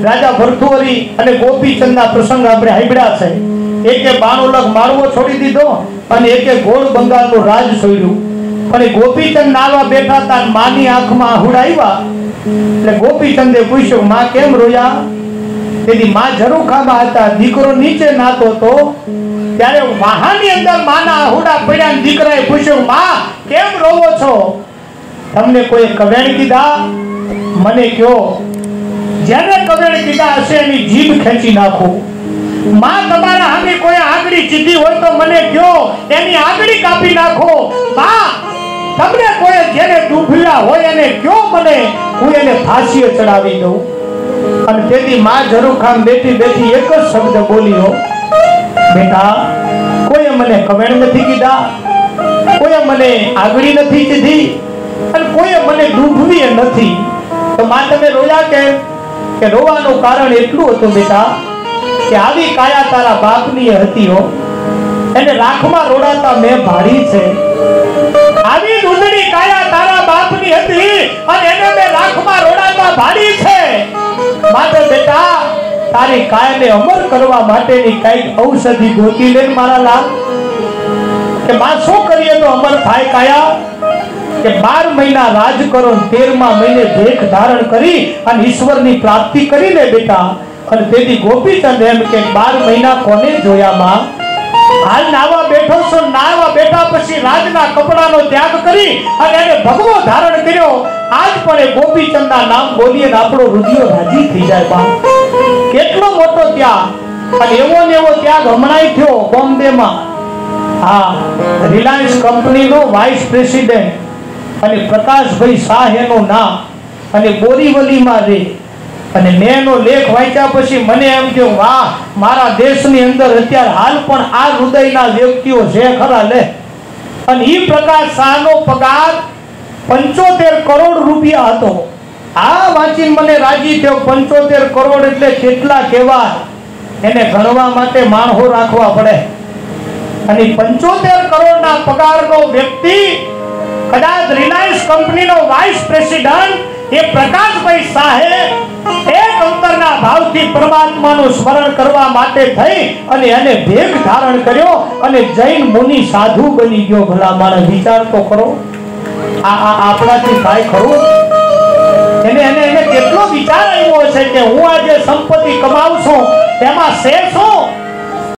રાજા ભરથુહરી અને ગોપીચંદના પ્રસંગ આપણે સાંભળ્યા છે. એકે બાણુલક માળવો છોડી દીધો અને એકે ગોળ બંગાળનું રાજ છોડ્યું. અને ગોપીચંદ નાવા બેઠા હતા, માની આંખમાં આહુડા આવ્યા. એટલે ગોપીચંદે પૂછ્યું, માં કેમ રોયા? તેથી માં ઝરૂખામાં હતા, દીકરો નીચે નાતો હતો. ત્યારે વાહાની અંદર માના આહુડા પડ્યા. દીકરાએ પૂછ્યું, માં કેમ રોવો છો? તમને કોઈ કવેણ કીધા? મને કયો. જેને કવેણ કીધા હશે એની જીભ ખેંચી નાખું. માં તમારા સામે કોઈ આંગળી ચીધી હોય તો મને કયો, એની આંગળી કાપી નાખો. માં તમને કોઈ જેને દુભલ્યા હોય એને કયો, મને હું એને ફાંસીએ ચડાવી દઉં. અને તેથી માં ઝરૂખામ બેઠી બેઠી એક જ શબ્દ બોલ્યો, બેટા કોઈ મને કવેણ નથી કીધા, કોઈ મને આંગળી નથી ચીધી અને કોઈ મને દુભવી નથી. તો માં તમે રોયા કે રોવાનું કારણ એટલું હતું બેટા કે આવી કાયા તારા બાપની હતી હો, એને રાખમાં રોડાતા મેં ભાડી છે. આવી દૂધની કાયા તારા બાપની હતી અને એને મેં રાખમાં રોડાતા ભાડી છે. માટે બેટા તારી કાયાને અમર કરવા માટેની કઈક ઔષધિ ગોતી લે મારા લાલ. કે માં શું કરીએ તો અમર થાય કાયા? કે 12 મહિના રાજ કરો, 13મા મહિને ભેખ ધારણ કરી અને ઈશ્વરની પ્રાપ્તિ કરી લે બેટા. અને તેથી ગોપીચંદ એમ કે 12 મહિના કોને જોયા માં? હાલ નાવા બેઠો છો, નાવા બેઠા પછી રાજના કપડાનો ત્યાગ કરી અને એને ભગવો ધારણ કર્યો. આજ પણ એ ગોપીચંદના નામ બોલીએ ને આપણો હૃદય રાજી થઈ જાય. બા કેટલો મોટો ત્યાગ! અને એવો ને એવો ત્યાગ હમણાં થયો બોમ્બેમાં. હા, રિલાયન્સ કંપનીનો વાઇસ પ્રેસિડેન્ટ અને પ્રકાશભાઈ શાહ એનું નામ, અને બોરીવલીમાં રહે. અને મેં એનો લેખ વાંચ્યા પછી મને એમ થયું, વાહ, મારા દેશની અંદર અત્યારે હાલ પણ આ હૃદયના વ્યક્તિઓ છે ખરા લે. અને ઈ પ્રકાશ શાહનો પગાર 75 કરોડ રૂપિયા હતો. આ વાંચીને મને રાજી થયો. 75 કરોડ એટલે કેટલા કહેવાય? એને ગણવા માટે માણસો રાખવા પડે. અને 75 કરોડના પગારનો વ્યક્તિ કદાચ રિલાયન્સ કંપનીનો વાઇસ પ્રેસિડેન્ટ એ પ્રકાશભાઈ શાહે એક અંતરના ભાવથી પરમાત્માનું સ્મરણ કરવા માટે થઈ અને એને ભેખ ધારણ કર્યો અને જૈન મુનિ સાધુ બની ગયો. ભલા માણસ વિચાર તો કરો, આ આપણાથી થાય ખરું? એને કેટલો વિચાર આવ્યો છે કે હું આજે સંપત્તિ કમાઉં છું તેમાં શેર શું